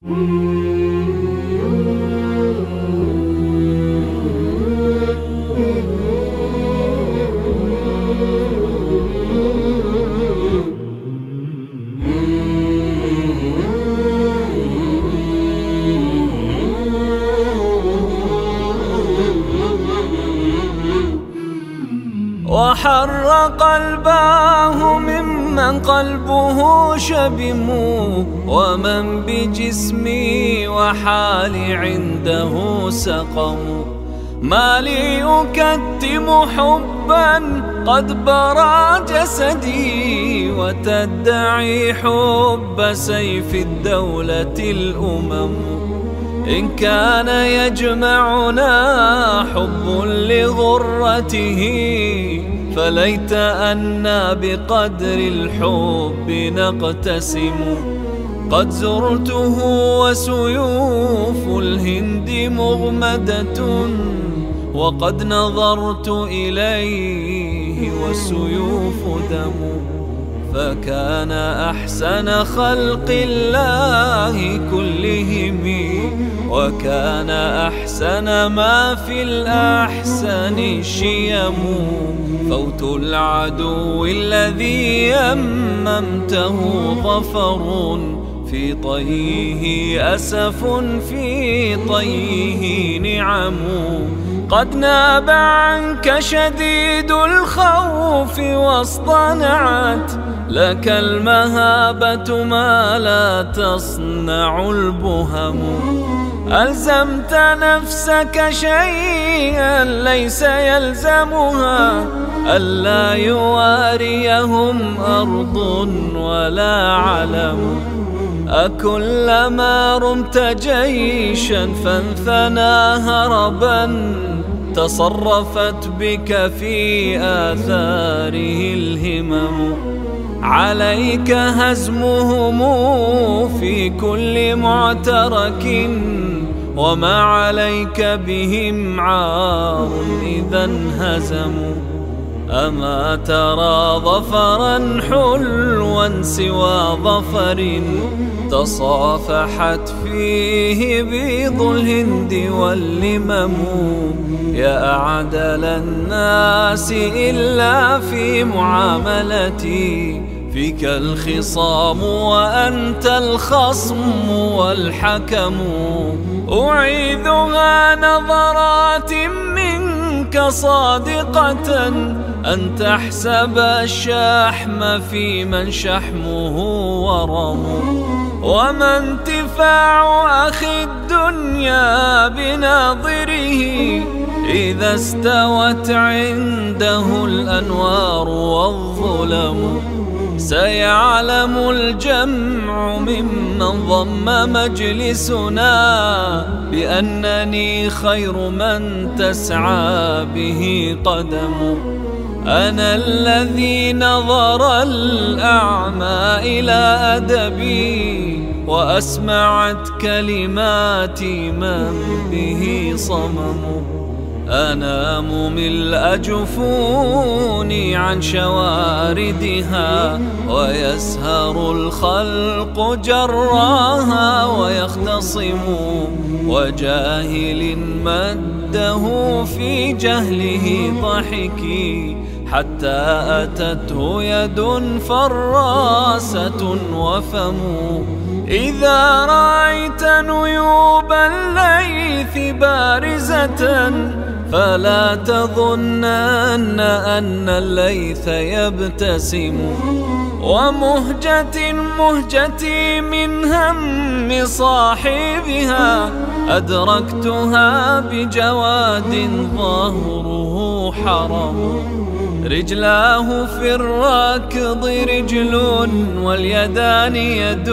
وحر قلباه ممن قلبه شبم، ومن بجسمي وحالي عنده سقم. ما لي أكتم حبا قد برى جسدي، وتدعي حب سيف الدولة الأمم. إن كان يجمعنا حب لغرته، فليت أنا بقدر الحب نقتسم. قد زرته وسيوف الهند مغمدة، وقد نظرت إليه والسيوف دم. فكان أحسن خلق الله كلهم، وكان أحسن ما في الأحسن شيم. فوت العدو الذي يممته ظفر، في طيه أسف في طيه نعم. قد ناب عنك شديد الخوف واصطنعت لك المهابة ما لا تصنع البهم. ألزمت نفسك شيئا ليس يلزمها، ألا يواريهم أرض ولا علم. أكلما رمت جيشا فانثنى هربا، تصرفت بك في آثاره الهمم. عليك هزمهم في كل معترك، وما عليك بهم عار إذا انهزموا. أما ترى ظفرا حلوا سوى ظفر، تصافحت فيه بيض الهند واللمم. يا أعدل الناس إلا في معاملتي، فيك الخصام وأنت الخصم والحكم. أعيذها نظرات منك صادقة، أن تحسب الشحم في من شحمه ورم. وما انتفاع أخي الدنيا بناظره، إذا استوت عنده الأنوار والظلم. سيعلم الجمع ممن ضم مجلسنا، بأنني خير من تسعى به قدم. أنا الذي نظر الأعمى إلى أدبي، وأسمعت كلماتي من به صمم. أنام ملء جفوني عن شواردها، ويسهر الخلق جراها ويختصم. وجاهل مده في جهله ضحكي، حتى أتته يد فراسة وفم. إذا رأيت نيوب الليث بارزة، فلا تظنن أن الليث يبتسم. ومهجة مهجتي من هم صاحبها، أدركتها بجواد ظهره حرم. رجلاه في الركض رجل واليدان يد،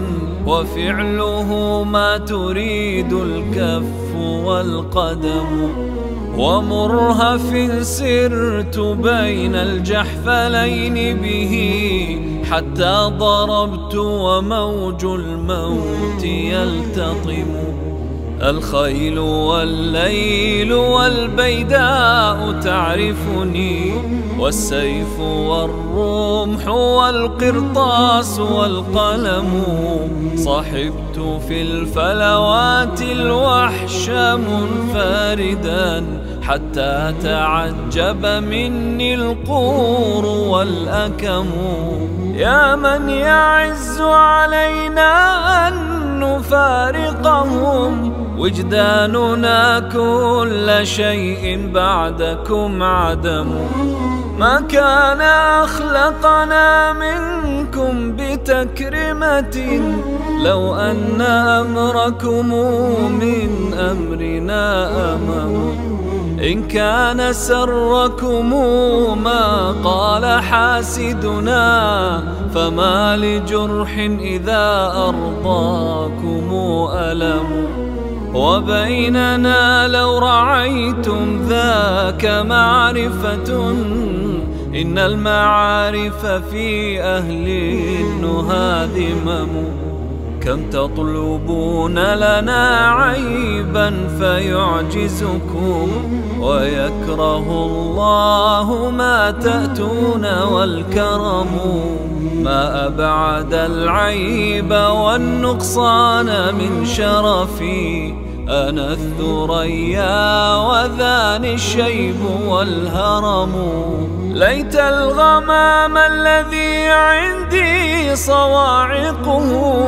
وفعله ما تريد الكف والقدم. ومرهف سرت بين الجحفلين به، حتى ضربت وموج الموت يلتطم. الخيل والليل والبيداء تعرفني، والسيف والرمح والقرطاس والقلم. صحبت في الفلوات الوحش منفردا، حتى تعجب مني القور والأكم. يا من يعز علينا أن نفارقهم، وجداننا كل شيء بعدكم عدم. ما كان أخلقنا منكم بتكرمة، لو أن أمركم من أمرنا أمم. إن كان سركم ما قال حاسدنا، فما لجرح إذا أرضاكم ألم. وبيننا لو رعيتم ذاك معرفة، إن المعارف في أهل النهى ذمم. كم تطلبون لنا عيبا فيعجزكم، ويكره الله ما تأتون والكرم. ما أبعد العيب والنقصان من شرفي، أنا الثريا وذاني الشيب والهرم. ليت الغمام الذي عندي صواعقه،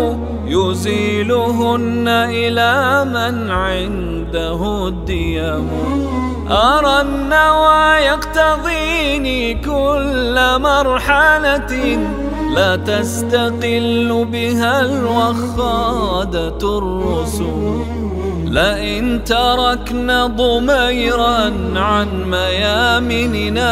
يزيلهن إلى من عنده الديم. أرى النوى يقتضيني كل مرحلة، لا تستقل بها الوخادة الرسل. لئن تركنا ضميرا عن ميامننا،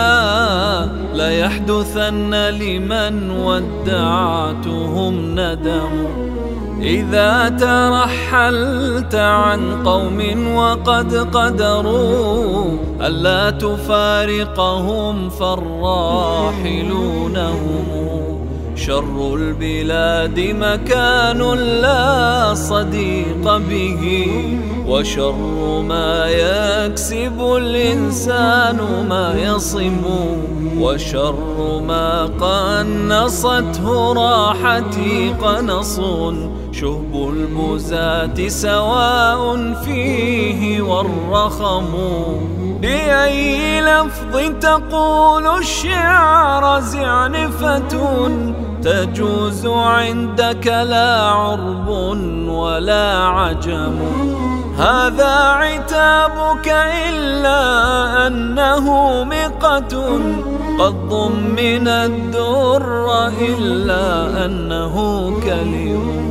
ليحدثن لمن ودعتهم ندم. إذا ترحلت عن قوم وقد قدروا ألا تفارقهم، فالراحلون هم. شر البلاد مكان لا صديق به، وشر ما يكسب الإنسان ما يصم. وشر ما قنصته راحتي قنص، شهب البزاة سواء فيه والرخم. بأي لفظ تقول الشعر زعنفة، تجوز عندك لا عرب ولا عجم. هذا عتابك إلا أنه مقة، قد ضمن الدر إلا أنه كلم.